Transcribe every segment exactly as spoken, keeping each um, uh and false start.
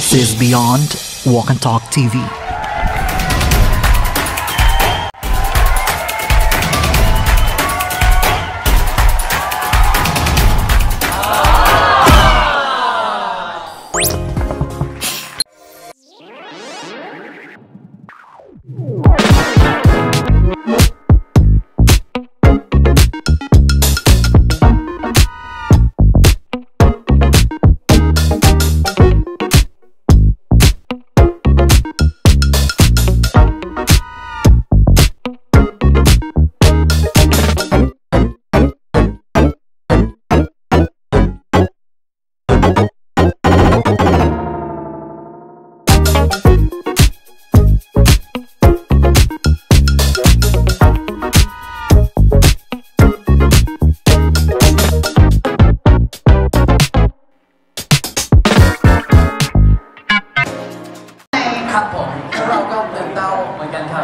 This is Beyond Walk and Talk T V. ครับผมเราก็ตื่นเต้าเหมือนกันครับ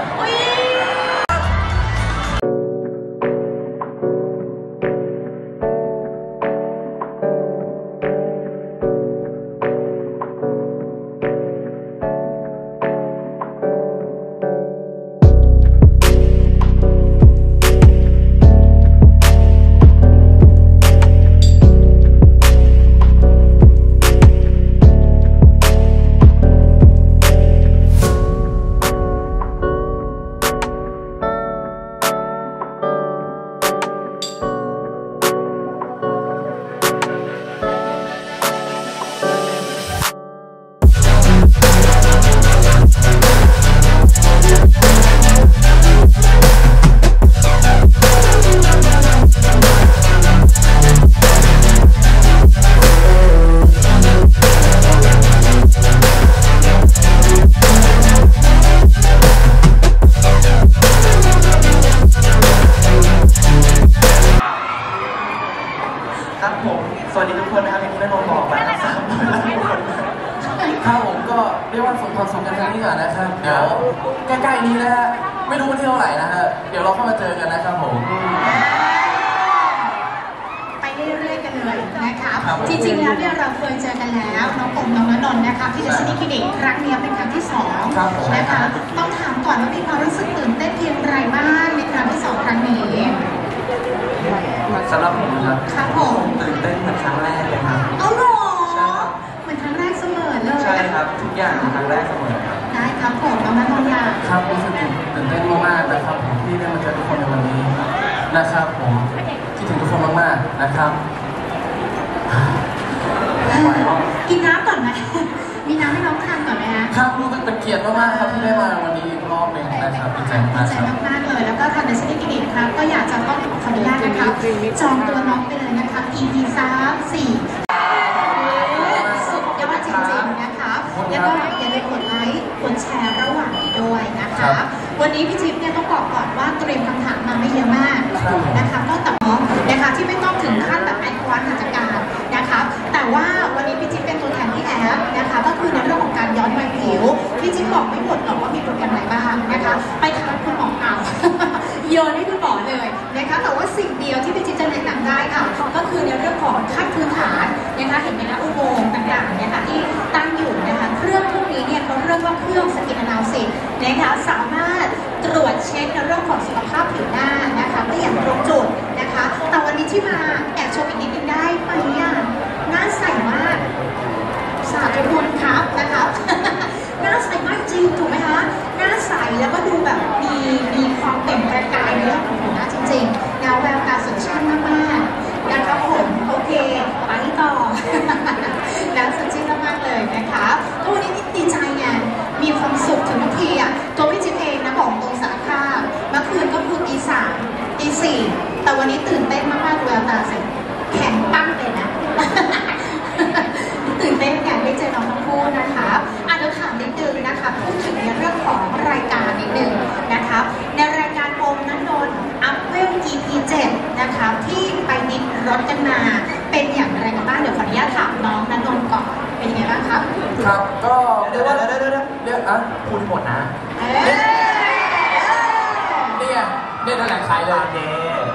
ครับผมสวัสดีทุกคนนะครับอย่างที่ได้บอกไปนะครับครับผมก็เรียกว่าส่งความสุขกันครั้งนี้ก่อนนะครับเดี๋ยวใกล้ๆนี้นะฮะไม่รู้วันที่เท่าไหร่นะฮะเดี๋ยวเราเข้ามาเจอกันนะครับผมไปเรื่อยๆกันเลยนะครับจริงๆแล้วเนี่ยเราเคยเจอกันแล้วน้องอมน้องณนนท์นะคะที่เดอะซิตี้คลินิกครั้งนี้เป็นครั้งที่สองนะคะต้องถามก่อนว่ามีความรู้สึกตื่นเต้นเพียงไรบ้างในครั้งที่สองครั้งนี้สำหรับผมครับครับผมตื่นเต้นเหมือนครั้งแรกเลยครับเอาหรอเหมือนครั้งแรกเสมอเลยใช่ครับทุกอย่างเป็นครั้งแรกเสมอครับได้ครับผมน้องณนนท์ค่ะครับรู้สึกตื่นเต้นมากๆนะครับผมที่ได้มาเจอทุกคนในวันนี้นะครับผมคิดถึงทุกคนมากๆนะครับกินน้ำก่อนไหมมีน้ำให้น้องทานก่อนไหมฮะครับรู้สึกเป็นเกียรติมากๆครับที่ได้มาวันนี้อีกรอบหนึ่งนะครับดีใจมากๆดีใจมากๆเลยแล้วก็ทางเดอะซิตี้คลินิกครับก็อยากจะต้องขออนุญาตนะครับจองตัวน้องไปเลยนะคะ อี พี สามสี่สุดยอดจริงๆนะคะแล้วก็อย่าลืมกดไลค์กดแชร์ระหว่างนี้ด้วยนะคะวันนี้พี่จิ๊บเนี่ยต้องบอกก่อนว่าเตรียมคำถามมาไม่เยอะมากนะคะก็แต่น้องนะคะที่ไม่ต้องถึงขั้นแบบไอคอนหัตถการนะคะแต่ว่าวันนี้พี่จิ๊บเป็นตัวแทนที่แอปนะคะก็คือในเรื่องของการย้อนวัยผิวพี่จิ๊บบอกไม่หมดหรอกว่ามีโปรแกรมอะไรบ้างนะคะไปถามคุณหมอเอาโยนให้คุณหมอเลยนะคะแต่ว่าสิ่งเดียวที่พี่จิ๊บจะแนะนำได้ค่ะก็คือในเรื่องของขั้นพื้นฐานนะคะเห็นไหมคะอุโมงค์ต่างๆเนี่ยค่ะที่ตั้งอยู่นะคะเครื่องพวกนี้เนี่ยเขาเรียกว่าเครื่องสกินอนาลิซิสนะคะสามารถตรวจเช็คในเรื่องของสุขภาพผิวหน้านะคะได้อย่างตรงจุดนะคะแต่วันนี้ที่มาแอบชมอีกนิดนึงได้ไหมอ่ะหน้าใสมากสาธุบุญครับนะคะหน้าใสมากจริงถูกไหมคะหน้าใสแล้วก็ดูแบบมีมีความเปล่งประกายในเรื่องของผิวหน้าจริงๆนะแววตาสดชื่นมากๆนะคะผมโอเคไปต่อแล้วสดชื่นมากๆเลยนะคะทุกวันนี้ดีใจไงมีความสุขถึงบางทีอ่ะตัวพี่จิ๊บเองนะบอกตรงสารภาพเมื่อคืนก็คือตีสามตีสี่แต่วันนี้ตื่นเต้นมากๆแววตาสิแข็งปั้งเลยนะตื่นเต้นอยากได้เจอน้องทั้งคู่นะคะอ่ะเดี๋ยวถามนิดนึงนะคะพูดถึงในเรื่องของรายการนิดนึงนะคะในรายการอมณนนท์อัพเวล อี พี เจ็ดนะคะที่ไปดินรถกันมาเป็นอย่างไรกันบ้างเดี๋ยวขออนุญาตถามน้องณนนท์ก่อนเป็นยังไงบ้างครับครับก็เรียกว่าเดี๋ยวเดี๋ยวเดี๋ยวเดี๋ยวอ่ะพูดหมดนะเนี่ยเนี่ยแถลงขายเลย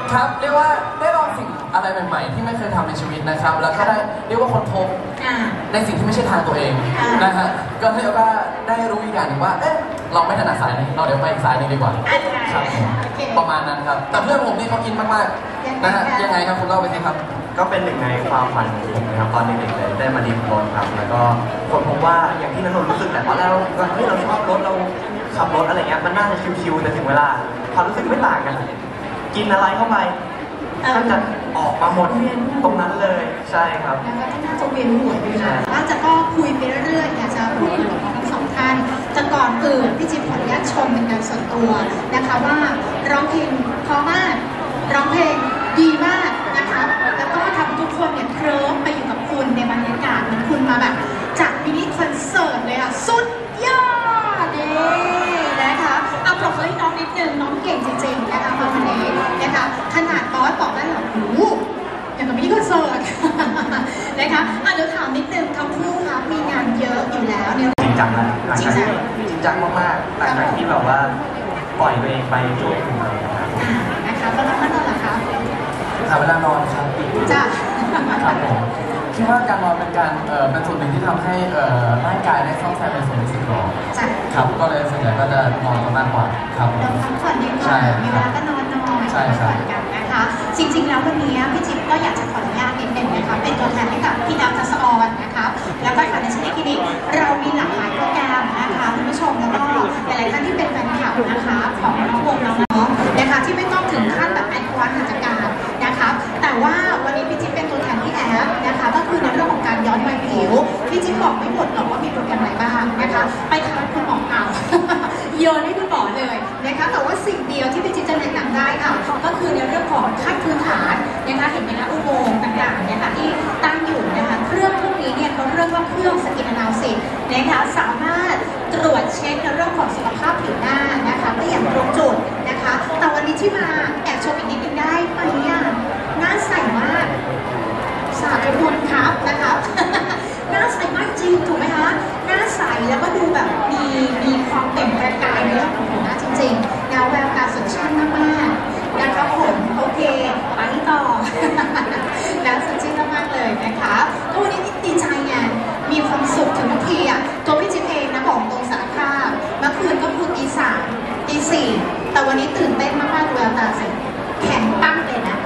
ครับเรียกว่าได้ลองสิ่งอะไรใหม่ๆที่ไม่เคยทำในชีวิตนะครับแล้วก็ได้เรียกว่าค้นพบในสิ่งที่ไม่ใช่ทางตัวเองนะฮะก็เรียกว่าได้รู้อีกอย่างหนึ่งว่าเอ๊ะเราไม่ถนัดสายนี้เราเดี๋ยวไปอีกสายนึงดีกว่าครับประมาณนั้นครับแต่เพื่อนผมนี่เขาอินมากๆนะฮะยังไงครับคุณเล่าไปสิครับก็เป็นหนึ่งในความฝันของผมนะครับตอนเด็กๆเลยได้มาดิฟรถครับแล้วก็คนพบว่าอย่างที่นันนรู้สึกแต่ตอนแรกว่าเฮ้ยเราชอบรถเราขับรถอะไรเงี้ยมันน่าจะชิวๆแต่ถึงเวลาความรู้สึกไม่ต่างกันกินอะไรเข้าไปก็จะออกมาหมดตรงนั้นเลยใช่ครับแล้วก็น่าจะเวียนหัวด้วยนะว่าจะก็คุยไปเรื่อยๆอยากจะรู้เรื่องของทั้งสองท่านจะก่อนอื่นพี่จิ๊บขออนุญาตชมเป็นการส่วนตัวนะคะว่าร้องเพลงเพราะมากร้องเพลงดีมากนะคะแล้วก็ทำทุกคนเนี่ยเคลิ้มไปอยู่กับคุณในบรรยากาศเหมือนคุณมาแบบจากมินิคอนเสิร์ตเลยอ่ะสุดยอดเลยนะคะเอาปรบมือให้น้องนิดนึงน้องเก่งจริงๆนะคะคนนี้นะคะขนาดบอสบอกได้หรอหูอย่างกับมินิคอนเสิร์ตนะคะอ่ะเดี๋ยวถามนิดนึงทั้งคู่ครับมีงานเยอะอยู่แล้วเนี่ยจริงจังนะหลังจากที่จริงจังมากๆหลังจากที่แบบว่าปล่อยตัวเองไปช่วยคุณเลยนะครับนะคะก็น้องนั่นเหรอคะหาเวลานอนครับจ้ะครับผมคิดว่าการนอนเป็นการเอ่อเป็นส่วนหนึ่งที่ทำให้เอ่อร่างกายได้ซ่อมแซมในส่วนที่สึกหรอครับก็เลยส่วนใหญ่ก็จะนอนมากกว่าครับเราพักผ่อนนิดหน่อยมีเวลาก็นอนนอนใช่ใช่กันนะคะจริงๆแล้ววันนี้พี่จิ๊บก็อยากจะขออนุญาตนิดนึงนะคะเป็นตัวแทนให้กับพี่ดาวทัศออนนะคะแล้วก็ทางในชั้นคลินิกเรามีหลากหลายโปรแกรมนะคะคุณผู้ชมแล้วก็หลายๆท่านที่เป็นแฟนคลับนะคะของน้องวงน้องๆนะคะที่ไม่ต้องถึงขั้นแบบแอดวานซ์ทางการนะคะแต่ว่าวันนี้พี่จิ๊บเป็นตัวแทนที่แอปนะคะก็คือในเรื่องของการย้อนวัยผิวพี่จิ๊บบอกไม่หมดหรอกว่ามีโปรแกรมอะไรบ้างนะคะไปถามคุณหมอเอาโยนให้คุณหมอเลยนะคะแต่ว่าสิ่งเดียวที่พี่จิ๊บจะแนะนำได้ค่ะก็คือในเรื่องของขั้นพื้นฐานนะคะเห็นไหมคะอุโมงค์ต่างๆเนี่ยค่ะที่ตั้งอยู่นะคะเครื่องพวกนี้เนี่ยเขาเรียกว่าเครื่องสกินอนาลิซิสนะคะสามารถตรวจเช็คในเรื่องของสุขภาพผิวหน้านะคะได้อย่างตรงจุดนะคะแต่วันนี้ที่มาแอบชมอีกนิดนึงได้ไหมอ่ะหน้าใสมากสาธุคุณครับนะคะหน้าใสมากจริงถูกไหมคะหน้าใสแล้วก็ดูแบบมีมีความเปล่งประกายในเรื่องของผิวหน้าจริงๆแนวแววตาสดชื่นมากๆนะคะผมโอเคไปต่อแล้วสดชื่นมากๆเลยนะคะก็วันนี้ดีใจไงมีความสุขถึงบางทีอ่ะตัวพี่จิ๊บเองนะบอกตรงสารภาพเมื่อคืนก็คือตีสามตีสี่แต่วันนี้ตื่นเต้นมากๆแววตาสิแข็งปั้งเลยนะ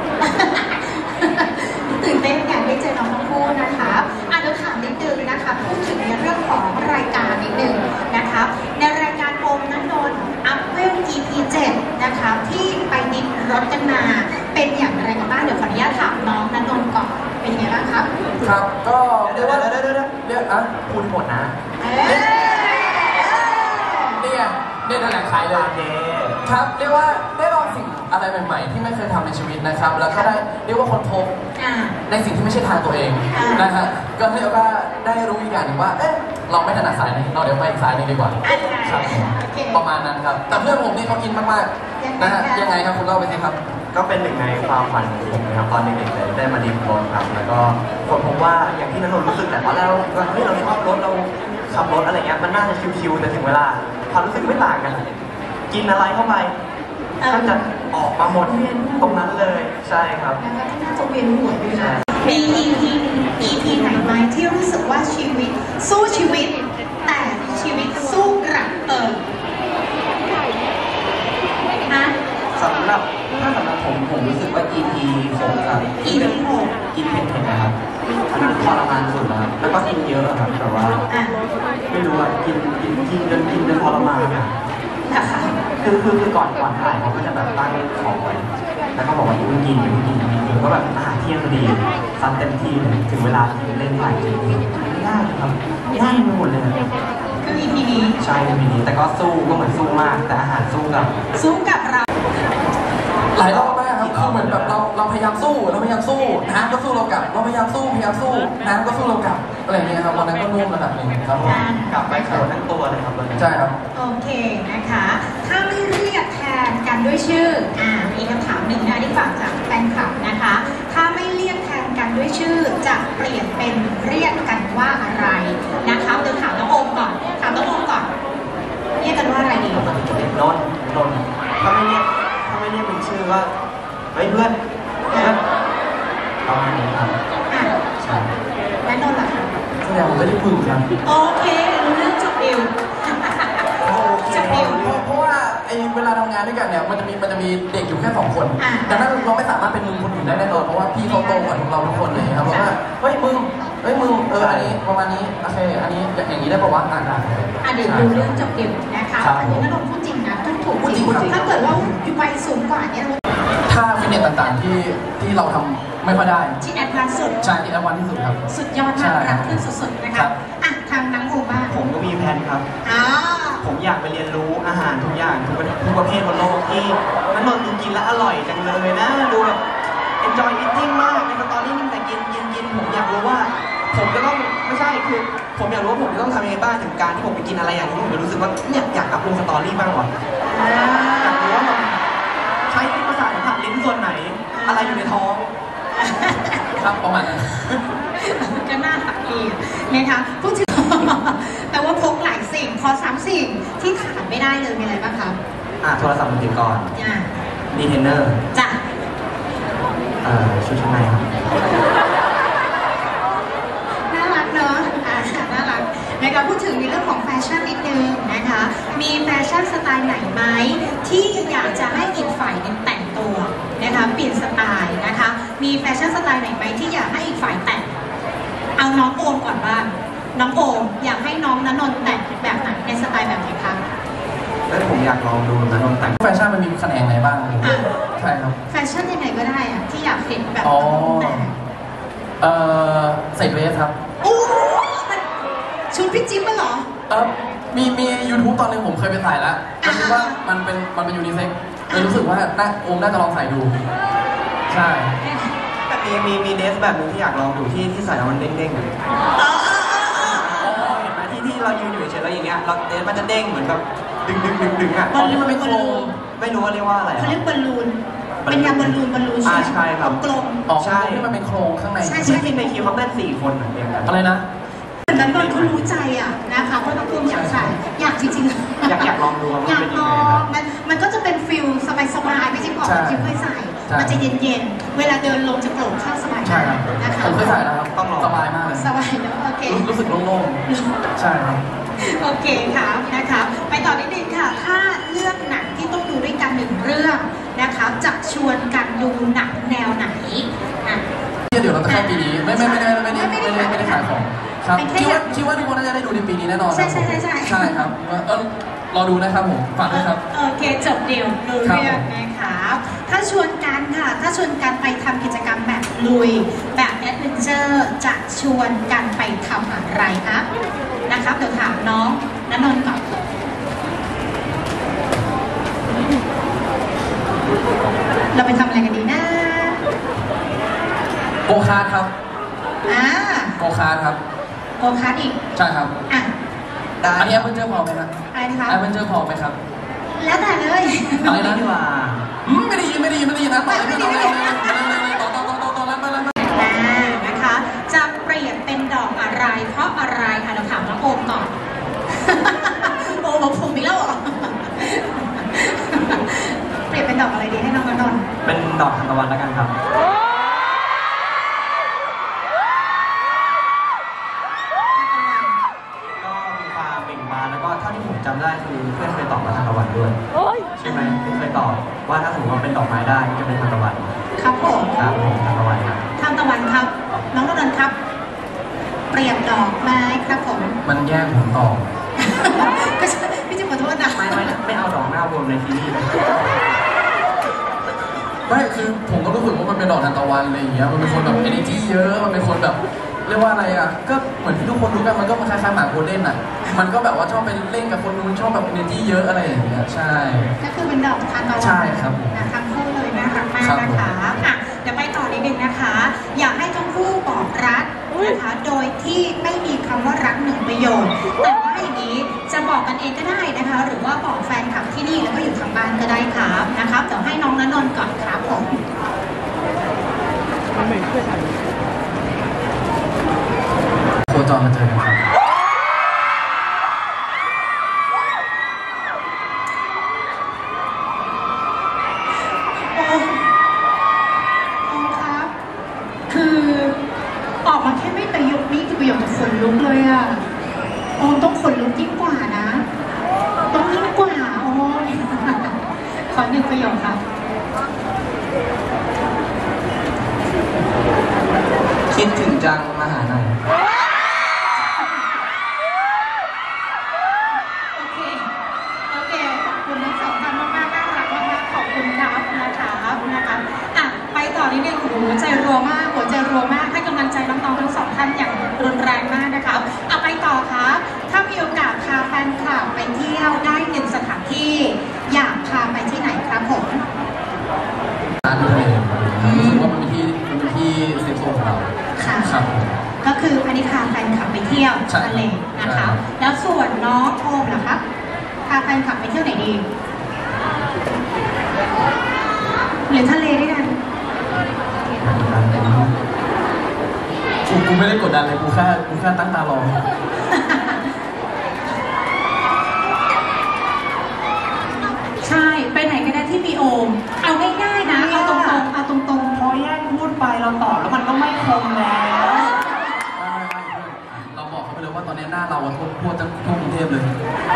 ตื่นเต้นกันได้เจอน้องทั้งคู่นะคะอ่ะเดี๋ยวถามนิดนึงนะคะพูดถึงในเรื่องของรายการนิดนึงนะคะในรายการโอมนันนนท์อัพเวล อี พี เจ็ดนะคะที่ไปดิฟรถกันมาเป็นอย่างไรกันบ้างเดี๋ยวขออนุญาตถามน้องนันนนท์ก่อนเป็นยังไงบ้างครับครับก็เดี๋ยวเดี๋ยวเดี๋ยวเดี๋ยวอ่ะพูดหมดนะเนี่ยเนี่ยนั่นแหละขายเลยครับเรียกว่าได้ลองสิ่งอะไรใหม่ๆที่ไม่เคยทำในชีวิตนะครับแล้วก็ได้เรียกว่าค้นพบในสิ่งที่ไม่ใช่ทางตัวเองนะฮะก็เรียกว่าได้รู้อีกอย่างหนึ่งว่าเอ๊ะเราไม่ถนัดสายนี้เราเดี๋ยวไปอีกสายนึงดีกว่าครับประมาณนั้นครับแต่เพื่อนผมนี่เขาอินมากๆนะฮะยังไงครับคุณเล่าไปสิครับก็เป็นหนึ่งในความฝันของผมนะครับตอนเด็กๆเลยได้มาดิฟรถครับแล้วก็คนพบว่าอย่างที่นันนรู้สึกแต่ตอนแรกว่าเฮ้ยเราชอบรถเราขับรถอะไรเงี้ยมันน่าจะชิวๆแต่ถึงเวลาความรู้สึกไม่ต่างกันกินอะไรเข้าไปก็จะออกมาหมดตรงนั้นเลยใช่ครับแล้วก็น่าจะเวียนหัวด้วยนะมี อี พี อี พี ไหนไหมที่รู้สึกว่าชีวิตสู้ชีวิตแต่ชีวิตสู้กลับเออฮะสำหรับถ้าสำหรับผมผมรู้สึกว่า อี พี หกครับอี พี หกกินเผ็ดๆนะครับอันนั้นทรมานสุดนะครับแล้วก็กินเยอะครับแต่ว่าไม่รู้ว่ากินกินกินจนกินจนทรมานอะคือคือคือก่อนก่อนถ่ายเขาก็จะแบบตั้งของไว้แล้วก็บอกว่าคุณกินคุณกินผมก็แบบอาหารเที่ยงพอดีซัดเต็มที่เลยถึงเวลาที่เล่นถ่ายจริงไม่ได้ครับไม่ได้ไปหมดเลยคือ อี พี นี้ใช่ อี พี นี้แต่ก็สู้ก็เหมือนสู้มากแต่อาหารสู้กับสู้กับเราหลายรอบมากครับคือเหมือนแบบเราเราพยายามสู้เราพยายามสู้น้ำก็สู้เรากลับเราพยายามสู้พยายามสู้น้ำก็สู้เรากลับอะไรอย่างเงี้ยครับวันนั้นก็นุ่มระดับหนึ่งครับกลับไปโผล่ทั้งตัวเลยครับใช่ครับโอเคนะคะถ้าไม่เรียกแทนกันด้วยชื่ออ่ามีคำถามหนึ่งนะที่ฝากจากแฟนคลับนะคะถ้าไม่เรียกแทนกันด้วยชื่อจะเปลี่ยนเป็นเรียกกันว่าอะไรนะคะเดี๋ยวถามน้องโอมก่อนถามน้องโอมก่อนเรียกกันว่าอะไรดีนนนนถ้าไม่เรียกถ้าไม่เรียกเป็นชื่อว่าเฮ้ยเพื่อนเพื่อนประมาณนี้ครับใช่และนนท์ล่ะแสดงผมไม่ได้พึ่งครับโอเครู้เรื่องจบเอวจบเอวเพราะว่าไอ้เวลาทำงานด้วยกันเนี่ยมันจะมีมันจะมีเด็กอยู่แค่สองคนดังนั้นเราไม่สามารถเป็นมือคนอื่นได้แน่นอนเพราะว่าพี่เขาโตกว่าเราทุกคนเลยครับเพราะว่าเฮ้ยมึงเฮ้ยมึงเอออันนี้ประมาณนี้โอเคอันนี้อย่างนี้ได้ประวัติอ่านได้อ่ะเดี๋ยวดูเรื่องจบเอวนะคะอันนี้นนท์พูดจริงนะถูกจริงถ้าเกิดว่าอยู่วัยสูงกว่านี้ถ้าฟิตเนสต่างๆที่ที่เราทำไม่ค่อยได้ที่แอดวานซ์สุดใช่ที่แอดวานซ์ที่สุดครับสุดยอดมากรักขึ้นสุดๆนะคะอ่ะทางนังโอบ้างผมก็มีแผนครับผมอยากไปเรียนรู้อาหารทุกอย่างทุกทุกประเภทบนโลกที่มันนนดูกินแล้วอร่อยจังเลยนะดูแบบ enjoy eating มากในสตอรี่นี่แต่กินกินกินผมอยากรู้ว่าผมจะต้องไม่ใช่คือผมอยากรู้ว่าผมจะต้องทำยังไงบ้างถึงการที่ผมไปกินอะไรอย่างนี้ผมจะรู้สึกว่าเนี่ยอยากอัพลงสตอรี่บ้างว่ะอยากรู้ว่ามันใช้ประสาทสัมผัสลิ้นส่วนไหนอะไรอยู่ในท้องครับประมาณนั้นก็น่าตักดีนะคะพูดถึงแต่ว่าพกหลายสิ่งพอสามสิ่งที่ขาดไม่ได้เลยมีอะไรบ้างครับอ่าโทรศัพท์มือถือก่อนดีเทนเนอร์จ้ะเอ่อชุดชั้นในครับน่ารักเนอะอ่าน่ารักนะคะพูดถึงในเรื่องของแฟชั่นนิดนึงนะคะมีแฟชั่นสไตล์ไหนไหมที่อยากจะให้อีกฝ่ายนึงแต่งตัวนะคะเปลี่ยนสไตล์นะคะมีแฟชั่นสไตล์ไหนไหมที่อยากให้อีกฝ่ายแต่งเอาน้องโอมก่อนบ้างน้องโอมอยากให้น้องณนนท์แต่งแบบไหนในสไตล์แบบไหนคะแล้วผมอยากลองดูณนนท์แต่งแฟชั่นมันมีแขนงไหนบ้างใช่ครับแฟชั่นยังไงก็ได้อะที่อยากเห็นแบบแต่งเอ่อใส่เดรสครับโอ้ชุดพี่จิ๊บมั้งเหรอเออมีมี YouTube ตอนนึงผมเคยไปถ่ายแล้วคิดว่ามันเป็นมันเป็นยูนิเซ็กเลยรู้สึกว่าน่าโอมน่าจะลองใส่ดูใช่แต่มีมีมีเดรสแบบนึงที่อยากลองดูที่ที่ใส่แล้วมันเด้งๆเลยเห็นไหมที่ที่เรายืนอยู่เฉยๆแล้วอย่างเงี้ยเราเดรสมันจะเด้งเหมือนแบบดึงดึงดึงดึงอ่ะตอนนี้มันเป็นโครงไม่รู้ว่าเรียกว่าอะไรเขาเรียกบอลลูนเป็นยาบอลลูนบอลลูนใช่ใช่ครับกลมใช่ที่มันเป็นโครงข้างในใช่ใช่ที่ในคิวเขาเต้นสี่คนเหมือนกันอะไรนะแต่นั้นคนเขารู้ใจอ่ะนะคะเพราะน้องภูมิอยากใส่อยากจริงๆอยากอยากลองดูอยากลองมันมันก็จะเป็นฟิลสบายๆไม่ใช่บอกจิ๊บเคยใส่มันจะเย็นๆเวลาเดินลงจะโปร่งข้างสบายใช่นะคะผมเคยใส่แล้วครับต้องลองสบายมากเลยสบายเนาะโอเครู้สึกโล่งๆใช่ครับโอเคค่ะนะคะไปต่อนิดนึงค่ะถ้าเลือกหนังที่ต้องดูด้วยกันหนึ่งเรื่องนะคะจะชวนกันดูหนังแนวไหนอ่ะเดี๋ยวเราจะเข้าปีนี้ไม่ไม่ไม่ได้ไม่ได้ไม่ได้ไม่ได้ขายของครับคิดว่าคิดว่าทุกคนน่าจะได้ดูในปีนี้แน่นอนใช่ใช่ใช่ใช่ใช่ครับเออรอดูนะครับผมฝากด้วยครับโอเคจบเดียวดูเรื่องนะคะถ้าชวนกันค่ะถ้าชวนกันไปทำกิจกรรมแบบลุยแบบแอดเวนเจอร์จะชวนกันไปทำอะไรครับนะครับเดี๋ยวถามน้องณนนท์ก่อนเราไปทำอะไรกันดีนะโกคาร์ทครับอ่าโกคาร์ทครับโกคาร์ทอีกใช่ครับอ่ะอันนี้แอปเปิลเจอร์พอไหมครับอะไรนะคะแอปเปิลเจอร์พอไหมครับแล้วแต่เลยอะไรนะดีกว่าไม่ได้ยินไม่ได้ยินไม่ได้ยินนะต่อไม่ได้ยินต่อต่อต่อต่อต่อแล้วมาแล้วนะคะจะเปลี่ยนเป็นดอกอะไรเพราะอะไรอ่ะเราถามน้องโอมก่อนโอมผมอีกแล้วเหรอเปลี่ยนเป็นดอกอะไรดีให้น้องณนนท์เป็นดอกทานตะวันแล้วกันครับเท่าที่ผมจำได้คือเพื่อนเคยตอบมาทานตะวันด้วยใช่ไหมเคยตอบว่าถ้าสมมติว่าเป็นดอกไม้ได้จะเป็นทานตะวันครับผมครับผมทานตะวันครับทานตะวันครับน้องณนนท์ครับเปรียบดอกไม้ครับผมมันแย่งผมตอบพี่จะขอโทษนะไม่ไม่ไม่เอาดอกหน้าวนในที่นี่ไม่คือผมก็รู้สึกว่ามันเป็นดอกทานตะวันอะไรอย่างเงี้ยมันเป็นคนแบบ energy เยอะมันเป็นคนแบบเรียกว่าอะไรอ่ะก็เหมือนที่ทุกคนรู้กันมันก็คล้ายๆหมาโกลเด้นอ่ะมันก็แบบว่าชอบไปเล่นกับคนนู้นชอบแบบเอเนอร์จี้เยอะอะไรอย่างเงี้ยใช่ก็คือเป็นดอกทานตะวันใช่ครับทั้งคู่เลยน่ารักมากนะคะอ่ะเดี๋ยวไปต่อนิดนึงนะคะอยากให้ทั้งคู่บอกรักนะคะโดยที่ไม่มีคำว่ารักหนึ่งประโยคแต่ว่าอย่างนี้จะบอกกันเองก็ได้นะคะหรือว่าบอกแฟนคลับที่นี่แล้วก็อยู่ทางบ้านก็ได้ครับนะครับเดี๋ยวให้น้องณนนท์ก่อนครับผมโคจรมาเจอกันครับคิดถึงจังมาหาหน่อยโอเคโอเคขอบคุณทั้งสองท่านมากๆน่ารักมากๆขอบคุณครับนะครับนะครับอ่ะไปต่อนิดนึงโอ้โหหัวใจรัวมากหัวใจรัวมากให้กำลังใจน้องๆทั้งสองท่านอย่างรุนแรงมากนะครับเอาไปต่อครับถ้ามีโอกาสพาแฟนคลับไปเที่ยวได้หนึ่งสถานที่อยากพาไปที่ไหนครับผมร้านทะเลรู้สึกว่ามันเป็นที่มันเป็นที่เซฟโซนของเราค่ะครับก็คืออันนี้พาแฟนคลับไปเที่ยวทะเลนะคะแล้วส่วนน้องโอมล่ะครับพาแฟนคลับไปเที่ยวไหนดีหรือทะเลด้วยกันกูกูไม่ได้กดดันเลยกูแค่กูแค่ตั้งตารอใช่ไปไหนก็ได้ที่มีโอมเอาง่ายๆนะเอาตรงๆเอาตรงๆพอแย่งพูดไปเราตอบแล้วมันก็ไม่คมแล้วเราบอกเขาไปเลยว่าตอนนี้หน้าเราทั่วทั่วทั้งทั่วกรุงเทพเลย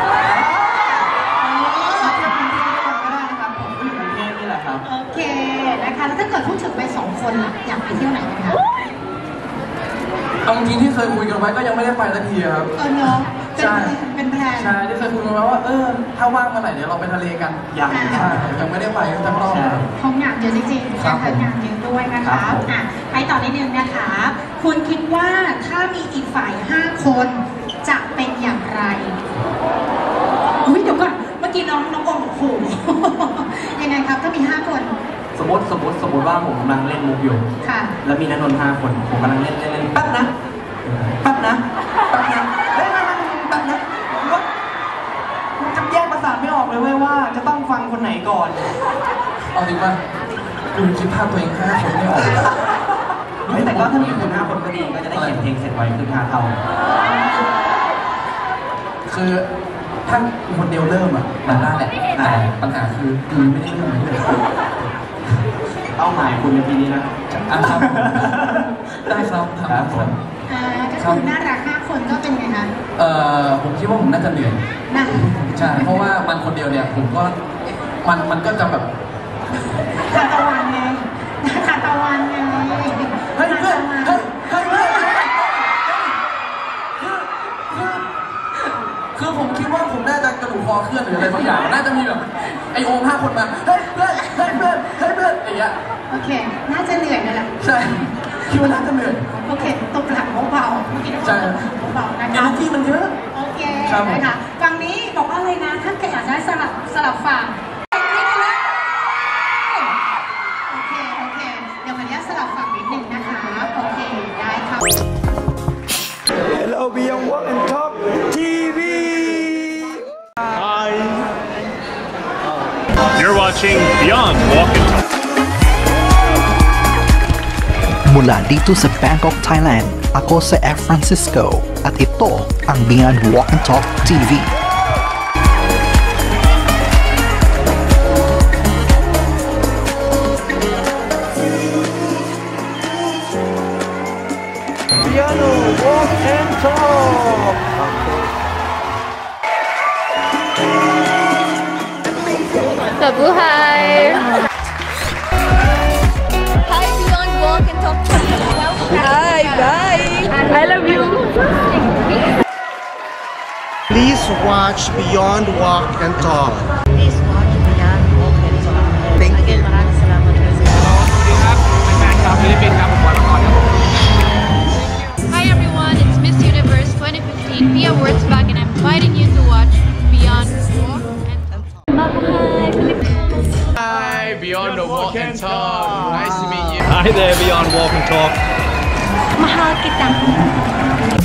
โอเคนะคะแล้วถ้าเกิดพูดถึงไปสองคนล่ะอยากไปเที่ยวไหนกันคะเอาจริงที่เคยคุยกันไว้ก็ยังไม่ได้ไปสักทีครับเออเนาะใช่เป็นแพลนใช่ที่เคยคุยกันไว้ว่าเออถ้าว่างเมื่อไหร่เดี๋ยวเราไปทะเลกันยังใช่ยังไม่ได้ไปทั้งรอบของงานเยอะจริงๆนะคะงานเยอะด้วยนะคะอ่ะไปต่อนิดนึงนะคะคุณคิดว่าถ้ามีอีกฝ่ายห้าคนจะเป็นอย่างไรอุ้ยเดี๋ยวก่อนเมื่อกี้น้องน้องโอมโอ้โหยังไงครับถ้ามีห้าคนสมมติสมมติสมมติว่าผมกำลังเล่นมุกอยู่ค่ะแล้วมีนักดนตรีห้าคนผมกำลังเล่นเล่นเล่นแป๊บนะแป๊บนะแป๊บนะเฮ้ยไม่ไม่แป๊บนะว่าจะแยกประสาทไม่ออกเลยเว้ยว่าจะต้องฟังคนไหนก่อนเอาจริงป่ะดูคิดภาพตัวเองห้าคนไม่ออกแต่ก็ถ้ามีคนห้าคนก็ดีก็จะได้เขียนเพลงเสร็จไว้คือห้าเท่าคือถ้าคนเดียวเริ่มอ่ะมาได้แหละแต่ปัญหาคือคือไม่ได้เริ่มเลยเป้าหมายคุณในปีนี้นะอ่ะครับได้ครับครับผมอ่าก็คือน่ารักห้าคนก็เป็นไงคะเอ่อผมคิดว่าผมน่าจะเหนื่อยนะใช่เพราะว่ามันคนเดียวเนี่ยผมก็มันมันก็จะแบบขาตะวันไงขาตะวันไงเฮ้ยเพื่อนเฮ้ยเฮ้ยเพื่อนคือผมคิดว่าผมน่าจะกระดูกคอเคลื่อนหรืออะไรบางอย่างน่าจะมีแบบไอโอมห้าคนมาเฮ้ยเพื่อนเฮ้ยเพื่อนเฮ้ยเพื่อนอย่างเงี้ยโอเคน่าจะเหนื่อยนั่นแหละใช่คิดว่าน่าจะเหนื่อยโอเคตบหลังเบาๆเมื่อกี้ต้องเบาๆนะคะที่มันเยอะโอเคนะคะฝั่งนี้บอกว่าอะไรนะถ้าเกิดอยากได้สลับสลับฝั่งโอเคโอเคเดี๋ยวขออนุญาตสลับฝั่งนิดนึงนะคะโอเคได้ค่ะ Hello Beyond Walk and Talk ที วี Hi You're watching Beyond Walk and Talk Mula dito sa Bangkok, Thailand, ako sa F. Francisco at ito ang Beyond Walk and Talk ที วี Beyond Walk and Talk Kabuhay! Hi, Beyond Walk and Talk. Hi, bye! I love you! Please watch Beyond Walk and Talk. Please watch Beyond Walk and Talk. Thank you. Again, maraming salamat. Hi everyone, it's Miss Universe twenty fifteen Pia Wurtzbach and I'm inviting you to watch Beyond Walk and Talk. Hi, Beyond the Walk and Talk. Nice to meet you. Hi there, Beyond Walk and Talk. Mahal kita.